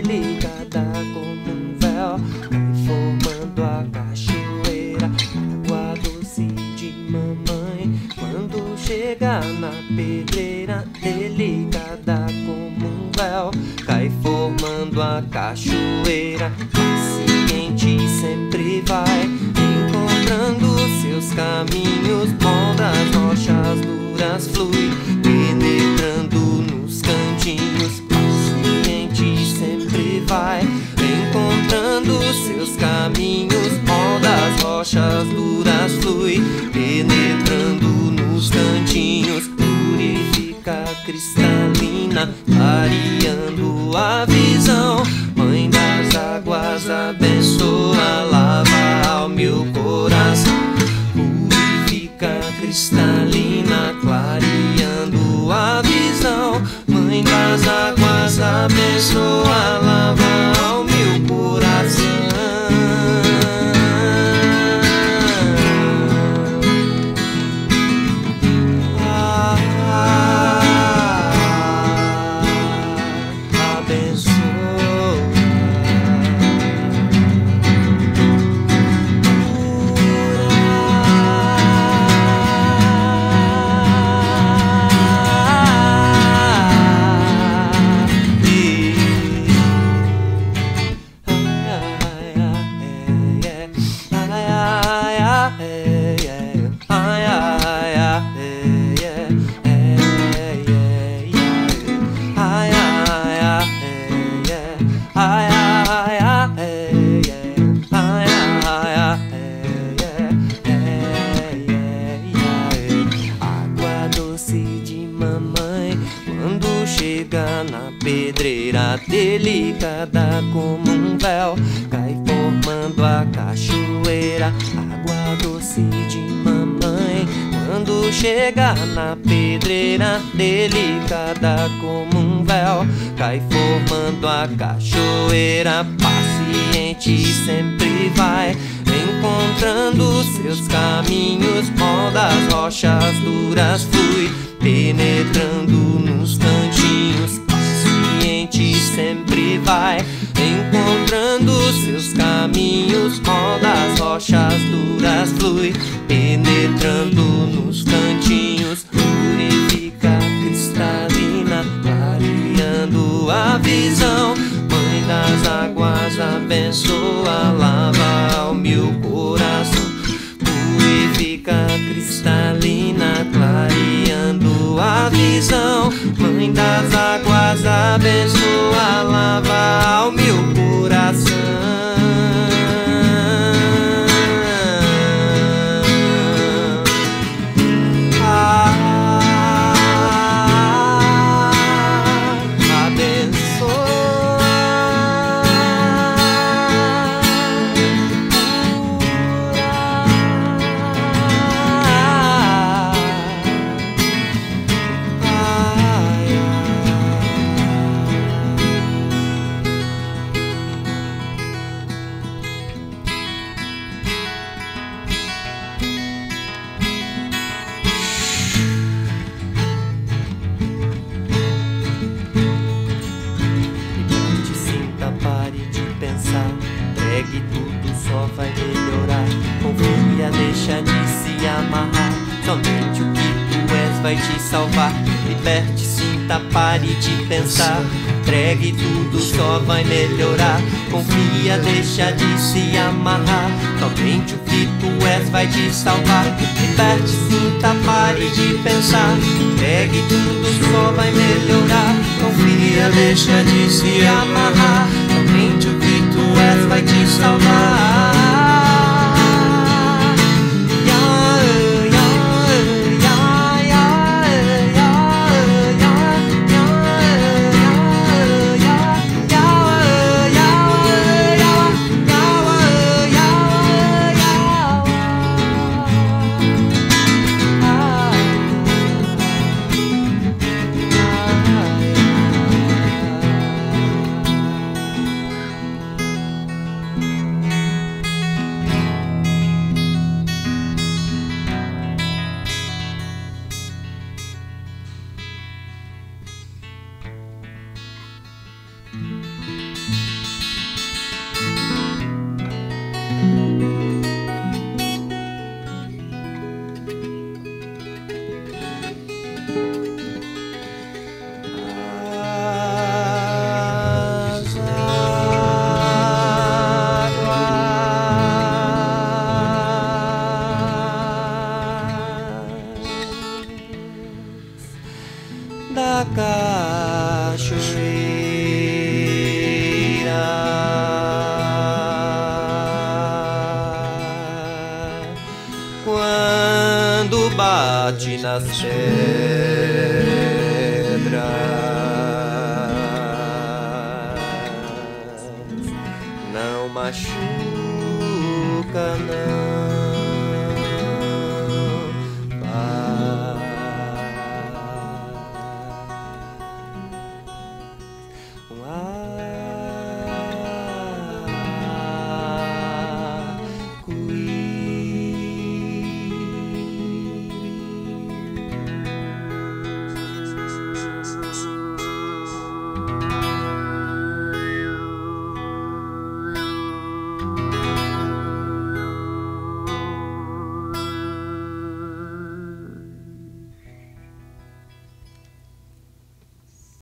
delicada como um véu, vai formando a cachoeira, água doce de mamãe. Quando chega na pedreira, delicada como um véu, cai formando a cachoeira. Paciente sempre vai encontrando seus caminhos, molda as rochas duras, flui penetrando nos cantinhos. Paciente sempre vai encontrando seus caminhos, molda as rochas duras, flui penetrando nos cantinhos. Purifica cristalina, clareando a visão. Mãe das águas, abençoa, lava ao meu coração. Purifica cristalina, clareando a visão. Mãe das águas, abençoa, lava ao meu coração. Água doce de mamãe, quando chega na pedreira, delicada como um véu, cai formando a cachoeira. Água doce de mamãe, quando chega na pedreira, delicada como um véu, cai formando a cachoeira. Paciente sempre vai encontrando seus caminhos, molda as rochas duras, flui penetrando nos cantinhos. Paciente sempre vai encontrando seus caminhos, molda as rochas duras, flui penetrando nos cantinhos. Purifica cristalina, clareando a visão. Mãe das águas, abençoa, lava ao meu coração. Purifica cristalina, clareando a visão. Mãe das águas, abençoa, lava ao meu coração. Entregue tudo, só vai melhorar. Confia, deixa de se amarrar. Somente o que tu és vai te salvar. Liberte, sinta, pare de pensar. Entregue tudo, só vai melhorar. Confia, deixa de se amarrar. Somente o que tu és vai te salvar. Liberte, sinta, pare de pensar. Entregue tudo, só vai melhorar. Confia, deixa de se amarrar. Somente o que tu és vai te salvar. quando bate nas pedras, não machuca